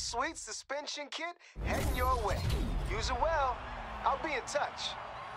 sweet suspension kit heading your way. Use it well. I'll be in touch.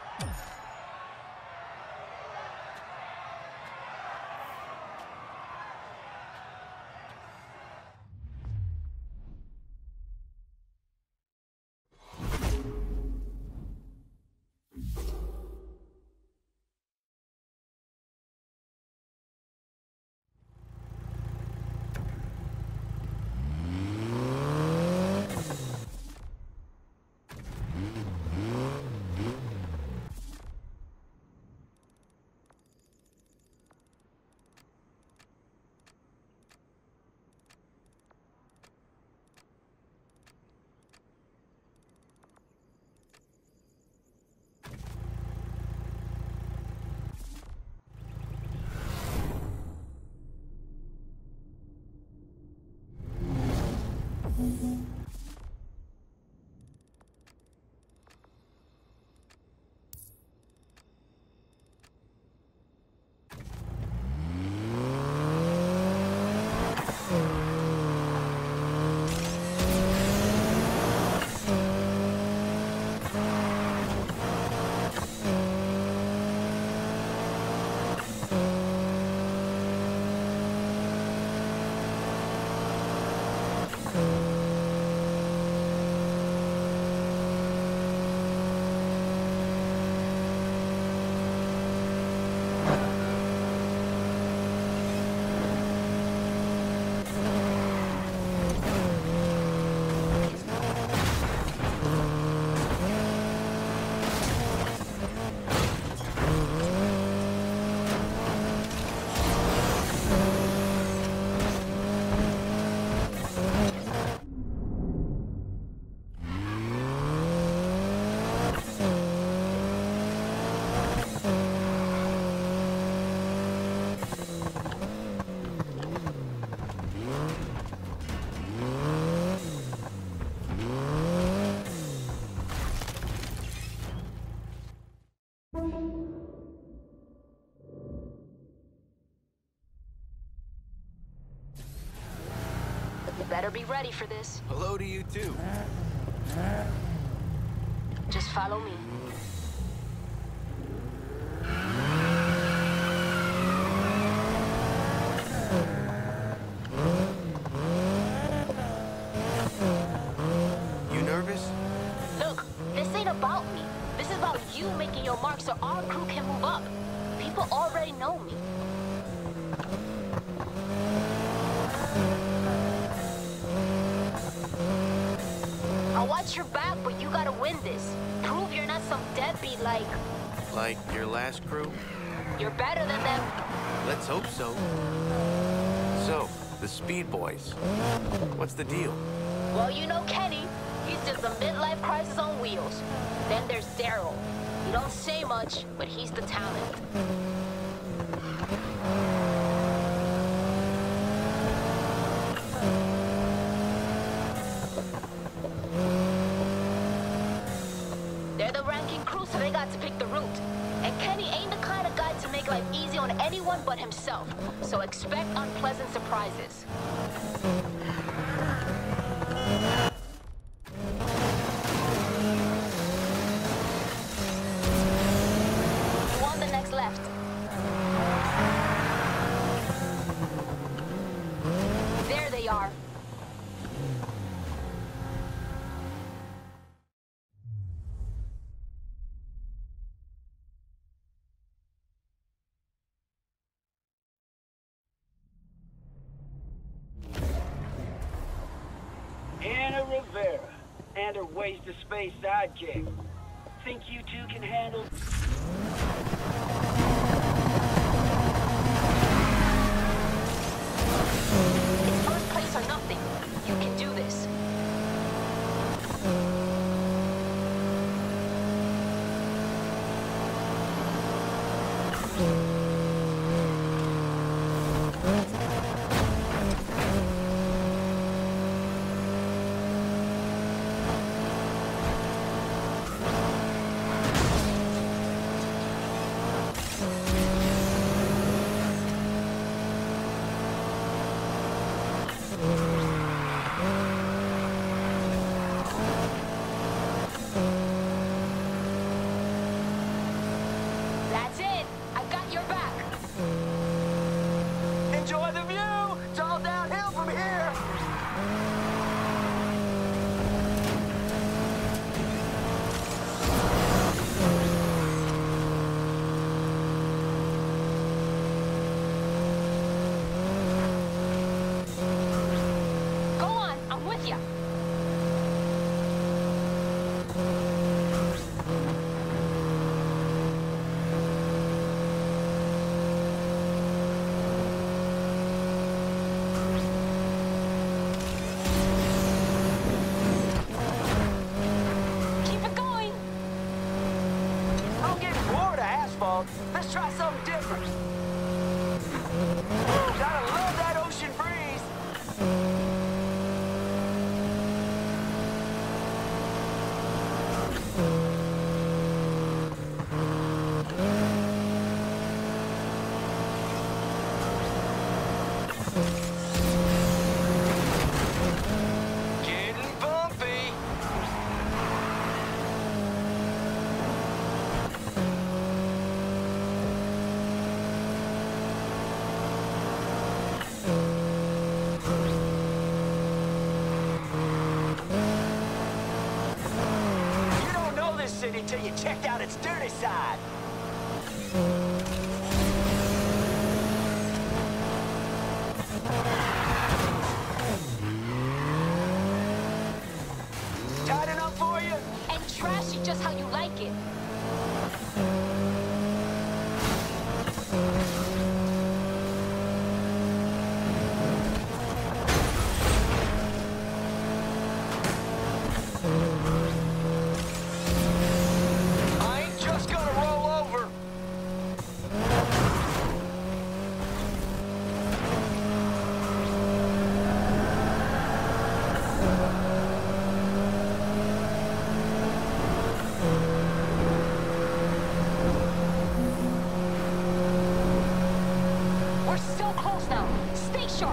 Better be ready for this. Hello to you too. Just follow me. You nervous? Look, this ain't about me. This is about you making your mark so our crew can move up. People already know me. I'll watch your back, but you gotta win this. Prove you're not some deadbeat like... Like your last crew? You're better than them. Let's hope so. So, the Speed Boys. What's the deal? Well, you know Kenny. He's just a midlife crisis on wheels. Then there's Daryl. He don't say much, but he's the talent. They're the ranking crew, so they got to pick the route. And Kenny ain't the kind of guy to make life easy on anyone but himself. So expect unpleasant surprises. You want the next left. There they are. Anna Rivera and her waste of space sidekick. Think you two can handle... It's first place or nothing. You can do this. fault. Let's try something different. Ooh, gotta love that ocean breeze. Getting bumpy. You don't know this city till you checked out its dirty side. Tight enough for you? And trashy just how you like it. I ain't just gonna roll over. We're so close now. Stay sharp.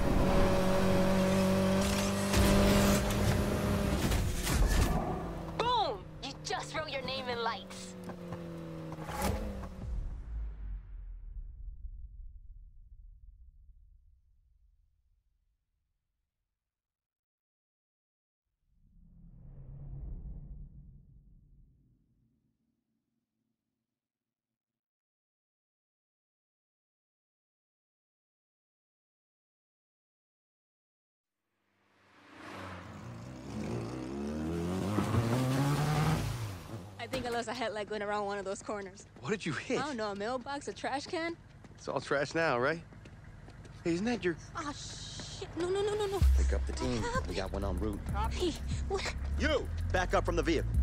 Boom! You just wrote your name in lights. I think I lost a headlight going around one of those corners. What did you hit? I don't know, a mailbox, a trash can? It's all trash now, right? Hey, isn't that your... Ah, shit. No, no, no, no, no. Pick up the team. We got one en route. Hey, what? You! Back up from the vehicle.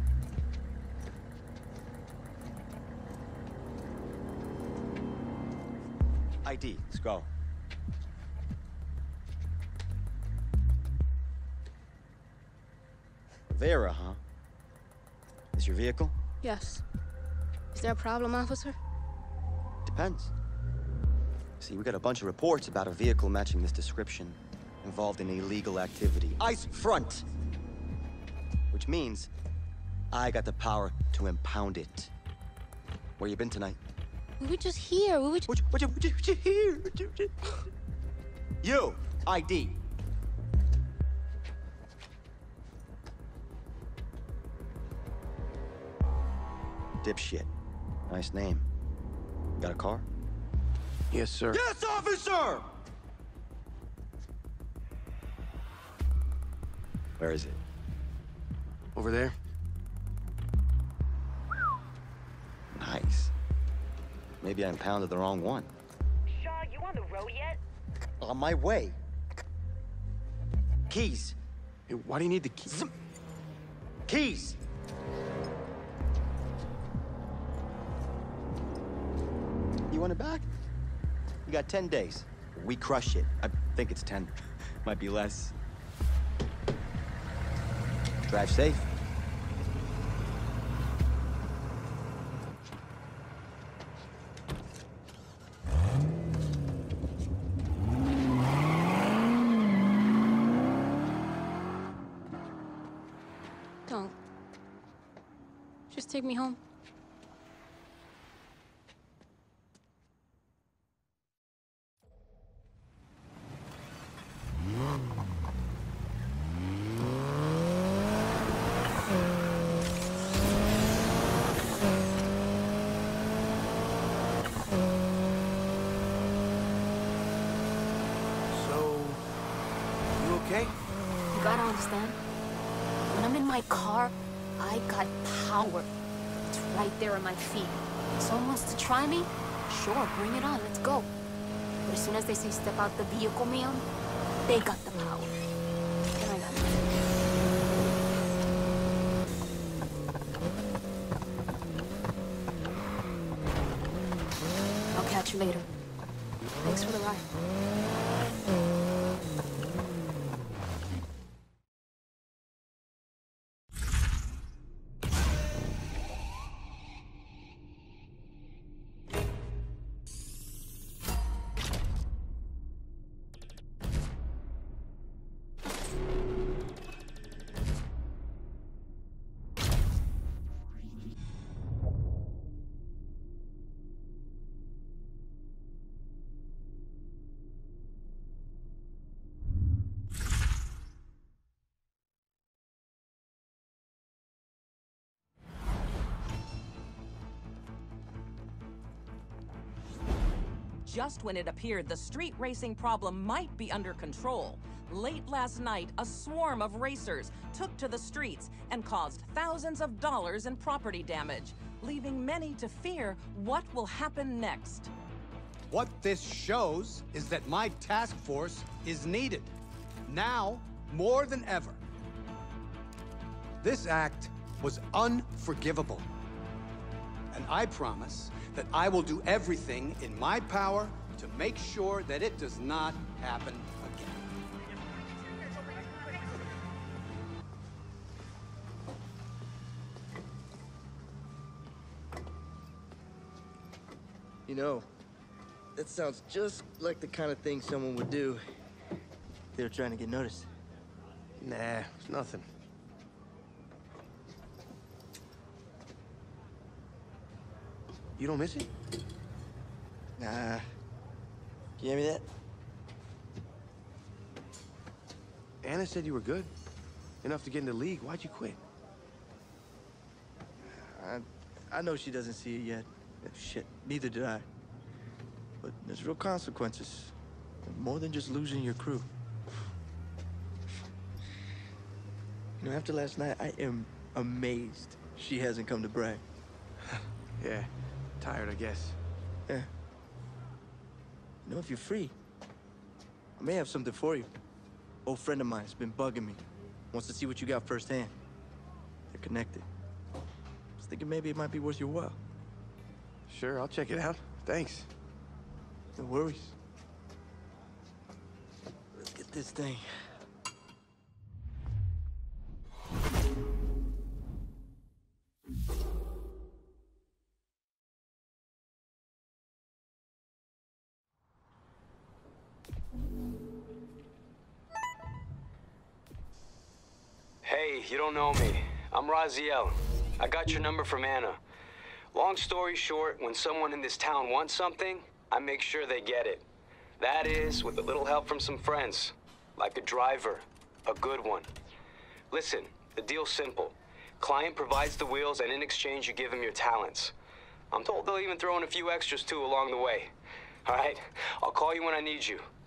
ID. Let's go. Vera, huh? Is your vehicle? Yes. Is there a problem, officer? Depends. See, we got a bunch of reports about a vehicle matching this description involved in illegal activity. ICE front! Which means I got the power to impound it. Where you been tonight? We were just here. We were just... What you here? You! ID. Dipshit. Nice name. Got a car? Yes, sir. Yes, officer! Where is it? Over there? Nice. Maybe I impounded the wrong one. Shaw, you on the road yet? On my way. Keys. Hey, why do you need the key? Keys! You want it back? You got 10 days. We crush it. I think it's 10. Might be less. Drive safe. Don't. Just take me home. So, you okay? You gotta understand. When I'm in my car, I got power. It's right there at my feet. Someone wants to try me? Sure, bring it on, let's go. But as soon as they say step out the vehicle, ma'am, they got the power. Then I got nothing. catch you later. Thanks for the ride. Just when it appeared the street racing problem might be under control, late last night, a swarm of racers took to the streets and caused thousands of dollars in property damage, leaving many to fear what will happen next. What this shows is that my task force is needed, now more than ever. This act was unforgivable. And I promise that I will do everything in my power to make sure that it does not happen again. You know, that sounds just like the kind of thing someone would do if they were trying to get noticed. Nah, it's nothing. You don't miss it? Nah. Can you hand me that? Anna said you were good. Enough to get in the league. Why'd you quit? I know she doesn't see it yet. Shit, neither did I. But there's real consequences. More than just losing your crew. You know, after last night, I am amazed she hasn't come to brag. Yeah. Tired, I guess. Yeah. You know, if you're free, I may have something for you. Old friend of mine's been bugging me. Wants to see what you got firsthand. They're connected. I was thinking maybe it might be worth your while. Sure, I'll check it out. Thanks. No worries. Let's get this thing. Hey, you don't know me. I'm Raziel. I got your number from Anna. Long story short, when someone in this town wants something, I make sure they get it. That is, with a little help from some friends. Like a driver. A good one. Listen, the deal's simple. Client provides the wheels, and in exchange you give him your talents. I'm told they'll even throw in a few extras too along the way. All right? I'll call you when I need you.